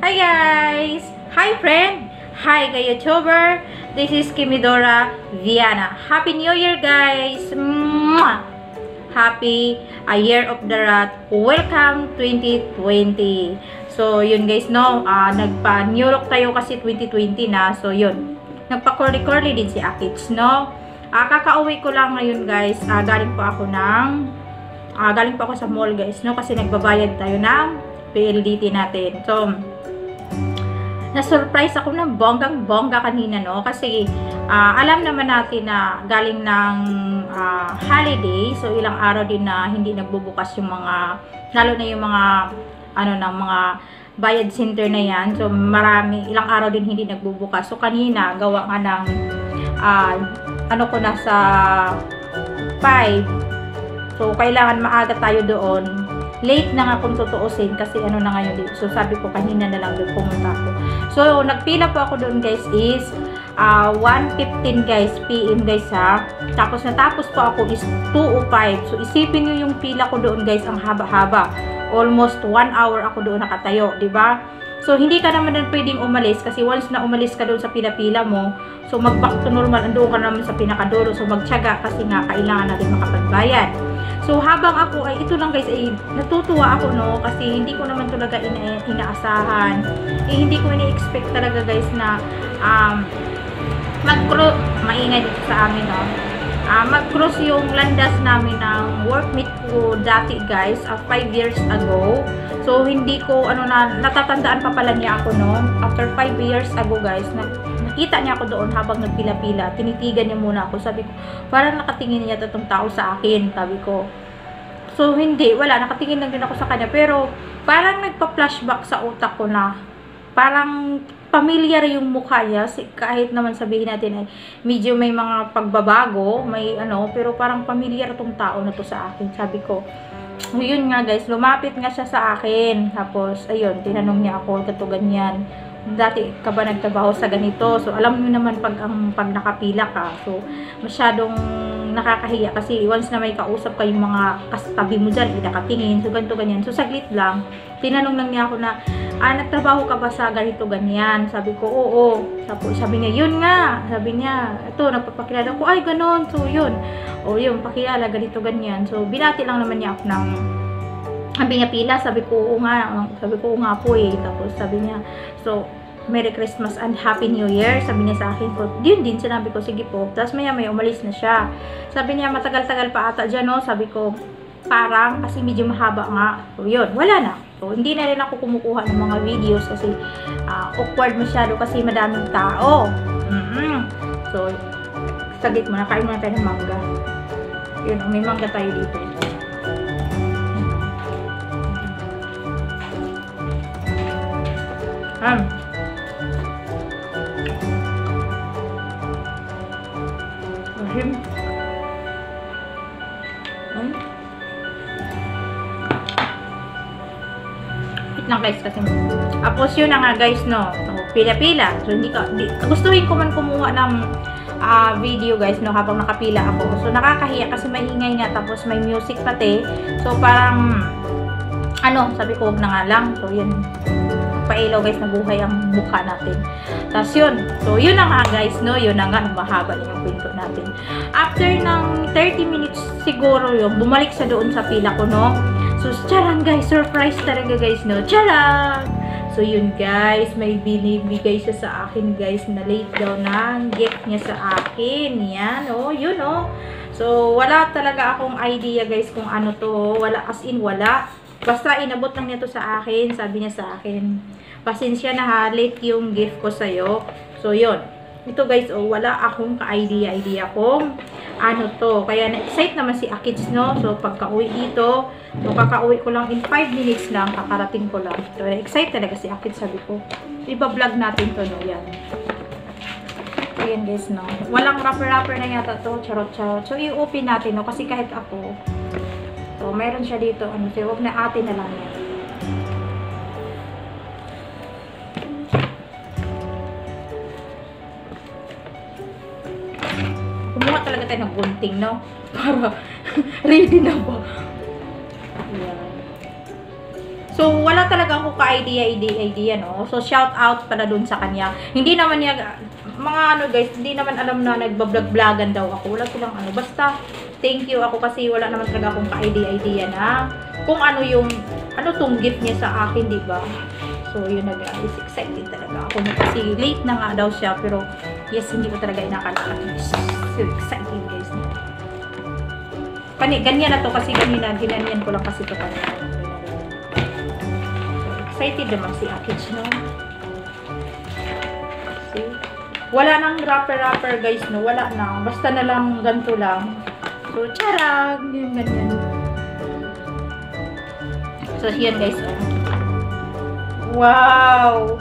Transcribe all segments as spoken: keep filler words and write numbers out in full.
Hi guys! Hi friend! Hi kay YouTuber! This is Kimidura Viana. Happy New Year guys! Mwah! Happy a year of the rat. Welcome twenty twenty. So yun guys no, uh, nagpa-New York tayo kasi twenty twenty na. So yun, nagpa-curly-curly din si Akits no. Uh, kakauwi ko lang ngayon guys. Uh, galing po ako ng uh, galing po ako sa mall guys no, kasi nagbabayad tayo ng P L D T natin. So na-surprise ako ng bonggang-bongga kanina no, kasi uh, alam naman natin na galing ng uh, holiday, so ilang araw din na hindi nagbubukas yung mga, lalo na yung mga ano ng mga bayad center na yan. So marami, ilang araw din hindi nagbubukas. So kanina gawa nga ng uh, ano ko nasa five, so kailangan maaga tayo doon. Late na nga kung tutuusin kasi ano na ngayon dito. So sabi ko kanina na lang doon pumunta ako. So nagpila po ako doon guys is uh, one fifteen guys P M guys ha. Tapos natapos po ako is two oh five. So isipin niyo yung pila ko doon guys, ang haba-haba. Almost one hour ako doon nakatayo, di ba? So hindi ka naman din pwedeng umalis kasi once na umalis ka doon sa pila-pila mo, so mag back to normal, andoon ka naman sa pinakadulo. So magtiyaga kasi nga kailangan natin makapagbayad. So habang ako ay ito lang guys ay natutuwa ako no, kasi hindi ko naman talaga ina inaasahan. Eh, hindi ko ini-expect talaga guys na um, mag-cross, maingay dito sa amin no. Uh, mag-cross yung landas namin ng workmate ko dati guys, uh, five years ago. So hindi ko ano na natatandaan pa pala niya ako no. After five years ago guys, na, nakita niya ako doon habang nagpila-pila. Tinitigan niya muna ako. Sabi ko, parang nakatingin niya itong tao sa akin, sabi ko. So hindi, wala, nakatingin lang din ako sa kanya, pero parang nagpa-flashback sa utak ko na parang familiar yung mukha niya, kahit naman sabihin natin ay medyo may mga pagbabago, may ano, pero parang familiar tong tao na to sa akin. Sabi ko, yun nga guys, lumapit nga siya sa akin. Tapos, ayun, tinanong niya ako, gato ganyan. Dati ka ba nagtrabaho sa ganito? So, alam niyo naman pag, ang, pag nakapila ka. So, masyadong nakakahiya kasi once na may kausap kayong mga kastabi mo dyan, nakatingin. So, ganito ganyan. So, saglit lang. Tinanong lang niya ako na, ah, nagtrabaho ka ba sa ganito ganyan? Sabi ko, oo. Tapos, sabi niya, yun nga. Sabi niya, ito, nagpapakilala ko, ay, ganon. So, yun. O, yun, pakilala, ganito ganyan. So, binati lang naman niya ako ng sabi niya pila, sabi ko, oo nga, sabi ko, oo nga po eh. Tapos sabi niya, so, Merry Christmas and Happy New Year. Sabi niya sa akin po, yun din, sinabi ko, sige po. Tapos maya may umalis na siya. Sabi niya, matagal-tagal pa ata dyan, no? Sabi ko, parang, kasi medyo mahaba nga. So, yun, wala na. So, hindi na rin ako kumukuha ng mga videos kasi uh, awkward masyado kasi madaming tao. Mm-hmm. So, saglit muna, kain muna tayo ng mangga. Yun, may mangga tayo dito. Um. Rahim. Um. Wait lang guys kasi. Tapos yun na nga guys no. Pila-pila. So hindi ka, di, gustuhin ko man kumuha ng uh, video guys no habang nakapila ako. So nakakahiya kasi maingay nga tapos may music pati. So parang ano, sabi ko wag na nga lang. So yun. Pailaw guys na buhay ang mukha natin. Tapos yun. So yun na nga guys no. Yun na nga. Mahaba na yung pinto natin. After ng thirty minutes siguro yun. Bumalik sa doon sa pila ko no. So charang guys. Surprise talaga guys no. Charang! So yun guys. May binibigay siya sa akin guys. Na late daw na gift niya sa akin. Yan o. Oh, yun o. Oh. So wala talaga akong idea guys kung ano to. Wala as in wala. Basta inabot lang niya to sa akin. Sabi niya sa akin, pasensya na ha, late yung gift ko sa'yo. So, yun. Ito guys, oh, wala akong ka-idea-idea kung ano to. Kaya na-excite naman si Akits, no? So, pagka-uwi dito, so, kaka-uwi ko lang in five minutes lang, kakarating ko lang. So, excite talaga si Akits, sabi ko. Iba-vlog natin to, no? Yan. So, yan guys, no? Walang wrapper-wrapper na yata to. Charot-charot. So, i-open natin, no? Kasi kahit ako, so, meron siya dito. Ano, so, huwag na atin na lang yan. Kumuha talaga tayo ng gunting, no? Para ready na po. Ayan. So, wala talaga ako ka-idea, idea, idea, no? So, shout out pala dun sa kanya. Hindi naman niya, mga ano guys, hindi naman alam na nagbablog-vlogan daw ako. Wala silang ano. Basta, thank you ako kasi wala naman talaga akong ka-idea, idea na kung ano yung, ano tong gift niya sa akin, di ba? So, yun na guys. Excited talaga ako. Kasi late na nga daw siya. Pero, yes, hindi ko talaga inakalala. So, excited guys. Pani, ganyan na to kasi ganyan, ginanyan ko lang kasi to kanina. Excited naman si Akich, no? See? Wala nang wrapper-wrapper, guys, no? Wala na. Basta na lang, ganito lang. So, charag! Yung ganyan. So, yan, guys, oh. Wow!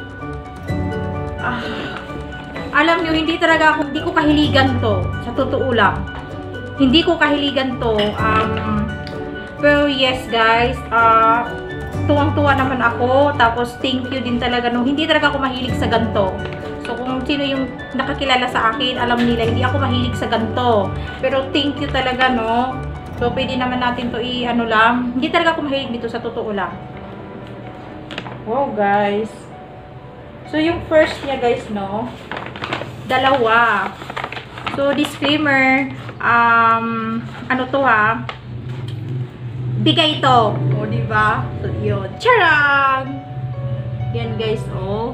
Ah. Alam nyo, hindi talaga ako, hindi ko kahiligan to. Sa totoo lang. Hindi ko kahiligan to. Um, pero, yes, guys, ah, uh, tuwang-tuwa naman ako. Tapos, thank you din talaga. No? Hindi talaga ako mahilig sa ganito. So, kung sino yung nakakilala sa akin, alam nila, hindi ako mahilig sa ganito. Pero, thank you talaga, no? So, pwede naman natin to i-ano lang. Hindi talaga ako mahilig dito sa totoo lang. Wow, guys. So, yung first niya, guys, no? Dalawa. So, disclaimer, um, ano to, ha? Bigay ito. O, diba? So, yun. Charang! Yan, guys, oh.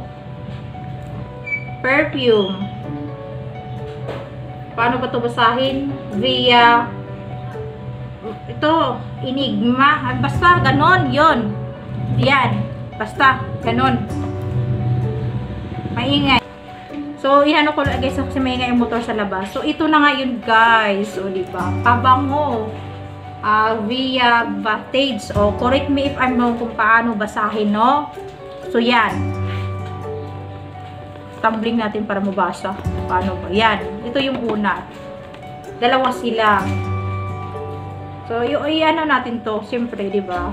Perfume. Paano ba ito basahin? Via, ito, enigma. Basta, ganon, yun. Yan. Basta, ganon. Maingay. So, inano ko lang, guys, kasi maingay yung motor sa labas. So, ito na nga yun, guys. O, diba? Pabango. Uh, via Battage. O, correct me if I'm wrong kung paano basahin, no? So, yan. Tumbling natin para mabasa. Paano ba? Yan. Ito yung una. Dalawa sila. So, yung ano natin to. Siyempre, di ba?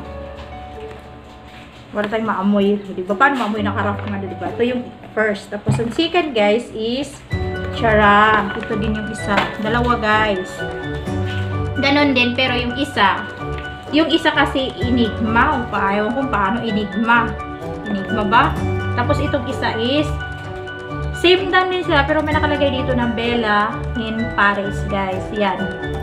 Wala tayong maamoy. Di ba? Paano maamoy? Nakarap nga, di ba? Ito yung first. Tapos, yung second, guys, is charang. Ito din yung isa. Dalawa, guys. Ganon din, pero yung isa, yung isa kasi enigma, o pa, ayaw kung paano enigma. Enigma ba? Tapos itong isa is, same lang din sila, pero may nakalagay dito ng Bella in Paris, guys. Yan.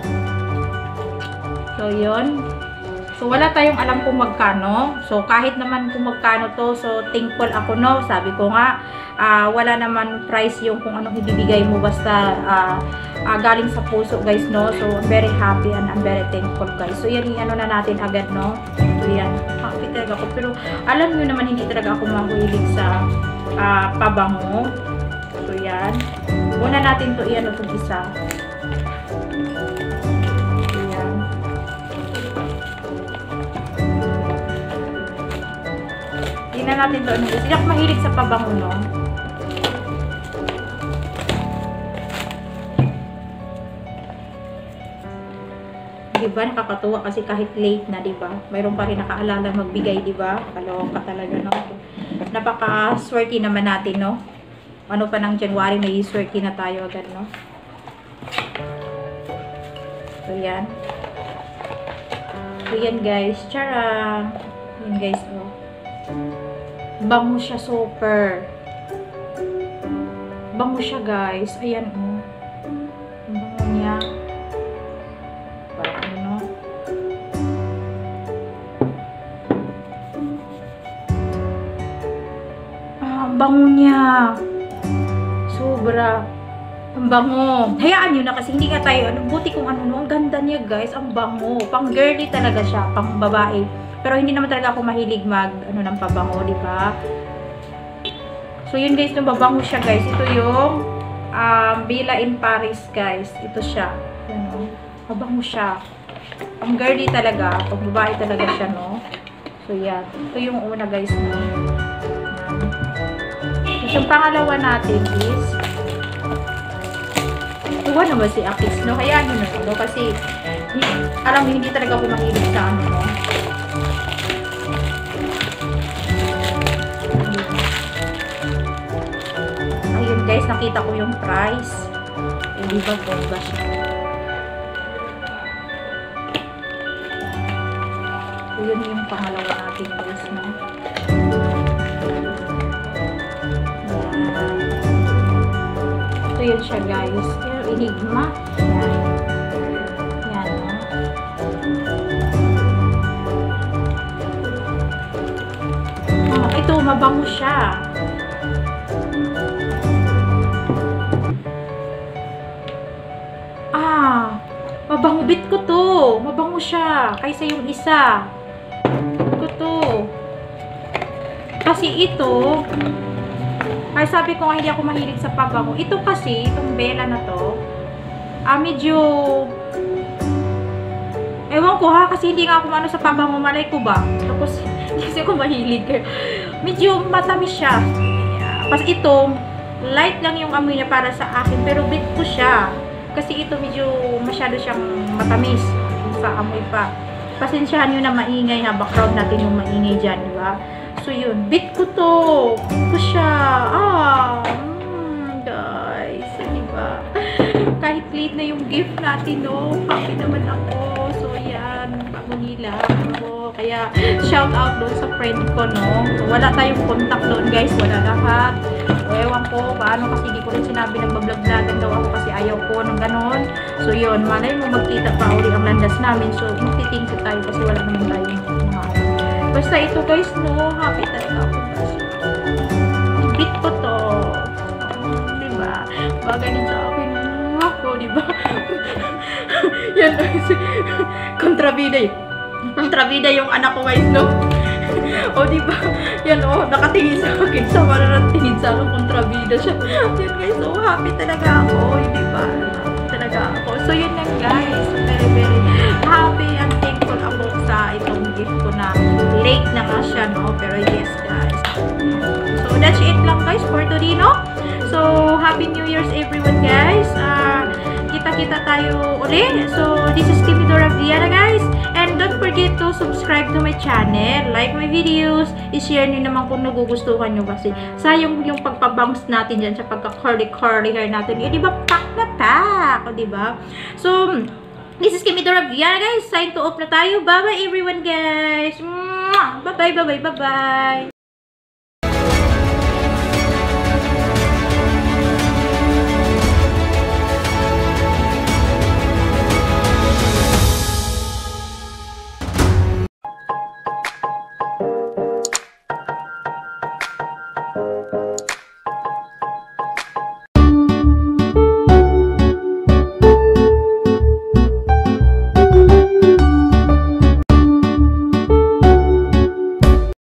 So, yun. So, wala tayong alam kung magkano. So, kahit naman kung magkano to, so, thankful ako, no? Sabi ko nga, uh, wala naman price yung kung anong ibibigay mo, basta, uh, uh, galing sa puso, guys, no? So, I'm very happy and I'm very thankful, guys. So, yan yung ano na natin agad, no? So, yan. Happy talaga ako. Pero, alam nyo naman, hindi talaga ako mahuhilig sa uh, pabango. So, yan. Una natin to, iyan itong isa. Tingnan natin to. Hindi ako mahilig sa pabango, no? Diba? Nakakatuwa kasi kahit late na, diba? Mayroon pa rin nakaalala magbigay, diba? Kalawang ka talaga, no? Napaka-swerte naman natin, no? Ano pa ng January, may swerte na tayo agad, no? So, yan. So, yan, guys. Charang! Yan, guys, oh. Bango siya super. Bango siya, guys. Ayan, oh. Bango niya. Parang ano. Ah, bango niya. Sobra. Ang bango. Hayaan nyo na kasi hindi nga tayo, ano, buti kung ano, no? Ang ganda niya, guys. Ang bango. Pang girly talaga siya. Pang babae. Pero hindi naman talaga ako mahilig mag, ano, ng pabango, di ba? So, yun, guys, yung babango siya, guys. Ito yung um, Bella in Paris, guys. Ito siya. Yan, o. Mabango siya. Ang girly talaga. Pag babae talaga siya, no? So, yan. Ito yung una, guys, no? So, yung pangalawa natin is tuwa naman si Akis, no? Kaya ano na, no? Kasi, alam mo, hindi talaga ako mahilig sa ano, no? Ayun, guys, nakita ko yung price. Eh, di ba, bomba siya. So, yun yung pangalawa natin guys, no? Ito yun siya guys. Yung Enigma. Yan. Yan, no? Oh, ito, mabango siya. Ah, mabango. Bit ko to. Mabango siya. Kaysa yung isa. Bit ko to. Kasi ito, ay sabi ko nga hindi ako mahilig sa pabango. Ito kasi, itong Bella na to, ah, medyo, ewan ko ha, kasi hindi nga ako ano sa pabango, malay ko ba? Tapos, hindi kasi ako mahilig. Medyo matamis siya. Pas ito, light lang yung amoy niya para sa akin, pero bit ko siya. Kasi ito medyo masyado siyang matamis sa amoy pa. Pasensyahan nyo na maingay ha, background natin yung maingay dyan, di ba? So yun, bit ko to. Bit ko siya. Ah, mm, guys, di ba? Kahit late na yung gift natin, no? Happy naman ako. So yan, bago nila ako. Kaya shout out doon sa friend ko, no? So, wala tayong contact doon, guys. Wala lahat. So, ewan ko, paano kasi di ko rin sinabi na bablog-vlogan daw ako kasi ayaw ko ng ganon. So yun, malay mo magkita pa uli ang landas namin. So magti-thank you tayo kasi wala naman tayong mga basta ito guys, no, happy talaga ako guys. Bit ko to. Diba? Bagay din sa akin ako, diba? Yan guys. Kontrabida yun. Kontrabida yung anak ko guys, no? O diba? Yan o, nakatingin sa akin. Sa mararatingin sa akin, kontrabida siya. Yan guys, so happy talaga ako. Diba? Happy talaga ako. So yun lang guys. Very, very happy and thankful ako sa itong gift ko na late na nga siya, no? Pero yes, guys. So, that's it lang, guys, for today, no? So, Happy New Year's, everyone, guys. Uh, kita-kita tayo ulit. So, this is Kimidura Viana, guys. And don't forget to subscribe to my channel, like my videos, i-share nyo naman kung nagugustuhan nyo kasi sayang yung pagpabangs natin dyan sa pagka-curly-curly hair natin. Eh, di ba? Pak na pak! O, di ba? So, this is Kimidura Viana, guys. Sign to off na tayo. Bye-bye, everyone, guys. Bye-bye, bye-bye, bye-bye.